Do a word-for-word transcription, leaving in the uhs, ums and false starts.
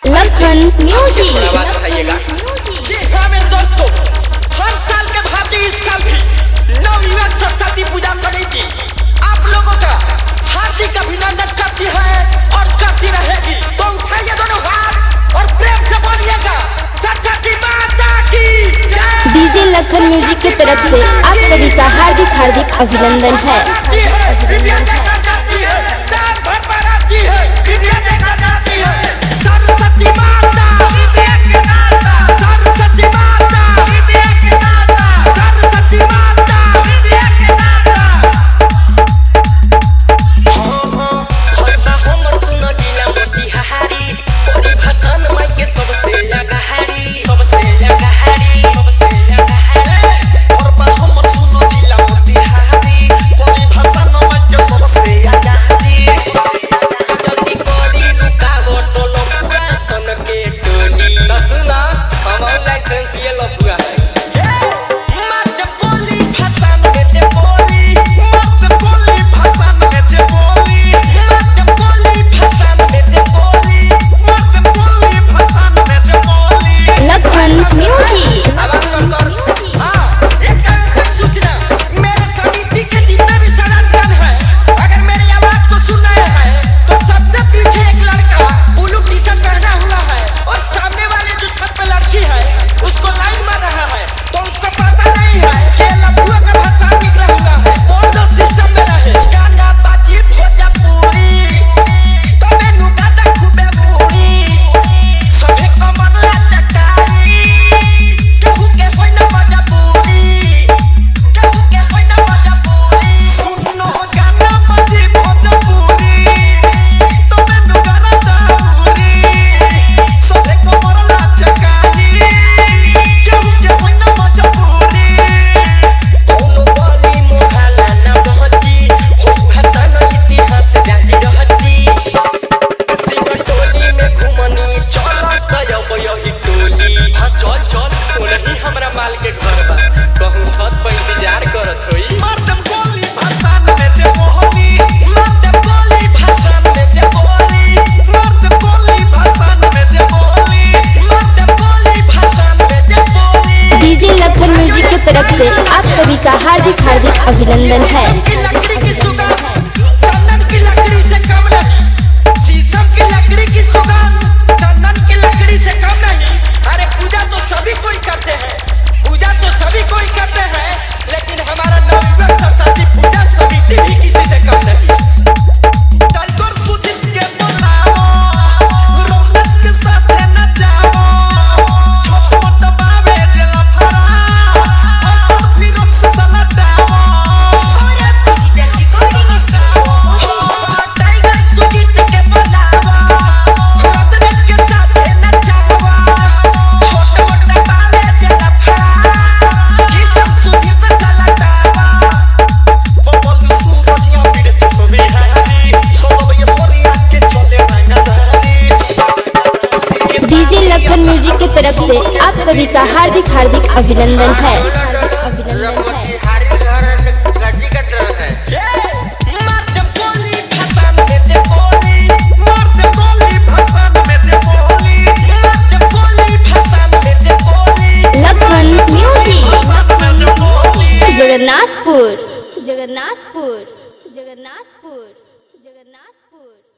Lakhan music. जी हाँ मेरे दोस्तों, हर साल के भांति इस साल भी नवयुवक सरस्वती पूजा समिति आप लोगों का हार्दिक अभिनंदन करती है और करती रहेगी। तो उठाइए दोनों हाथ और प्रेम से बोलिएगा सरस्वती माता की जय। डीजे लखन म्यूजिक की तरफ से आप सभी का हार्दिक हार्दिक अभिनंदन है। तरफ से आप सभी का हार्दिक हार्दिक अभिनंदन है। लकड़ी की सुगंध चंदन की लकड़ी से कम नहीं, शीशम की लकड़ी की सुगंध चंदन की लकड़ी से कम नहीं। अरे पूजा तो सभी कोई करते हैं, पूजा तो सभी कोई करते हैं, लेकिन हमारा नवयुवक सरस्वती पूजा समिति भी किसी से कम नहीं। लखन म्यूजिक की तरफ से आप सभी का हार्दिक हार्दिक अभिनंदन है। लखन म्यूजिक। जगन्नाथपुर जगन्नाथपुर जगन्नाथपुर जगन्नाथपुर।